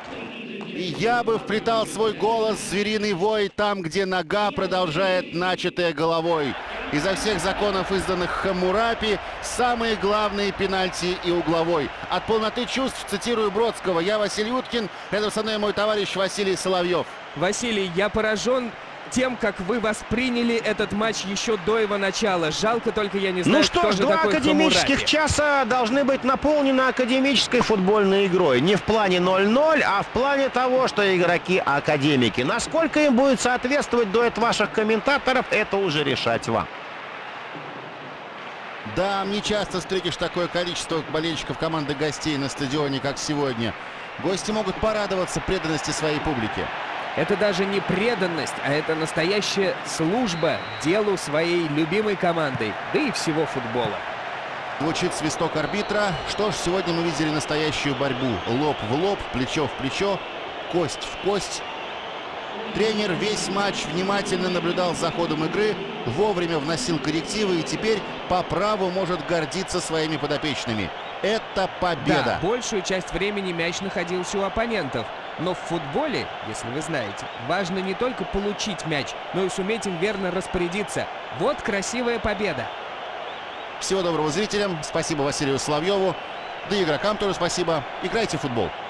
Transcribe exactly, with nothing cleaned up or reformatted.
И я бы вплетал свой голос, звериный вой, там, где нога продолжает начатое головой. Изо всех законов, изданных Хаммурапи, самые главные пенальти и угловой. От полноты чувств, цитирую Бродского, я Василий Уткин, рядом со мной мой товарищ Василий Соловьев. Василий, я поражен тем, как вы восприняли этот матч еще до его начала. Жалко только, я не знаю, ну что кто ж, же два такой академических Хаммурапи. часа должны быть наполнены академической футбольной игрой. Не в плане ноль-ноль, а в плане того, что игроки академики. Насколько им будет соответствовать дуэт ваших комментаторов, это уже решать вам. Да, не часто встретишь такое количество болельщиков команды гостей на стадионе, как сегодня. Гости могут порадоваться преданности своей публике. Это даже не преданность, а это настоящая служба делу своей любимой командой, да и всего футбола. Звучит свисток арбитра. Что ж, сегодня мы видели настоящую борьбу. Лоб в лоб, плечо в плечо, кость в кость. Тренер весь матч внимательно наблюдал за ходом игры, вовремя вносил коррективы и теперь по праву может гордиться своими подопечными. Это победа. Да, большую часть времени мяч находился у оппонентов. Но в футболе, если вы знаете, важно не только получить мяч, но и суметь им верно распорядиться. Вот красивая победа. Всего доброго зрителям. Спасибо Василию Соловьеву. Да и игрокам тоже спасибо. Играйте в футбол.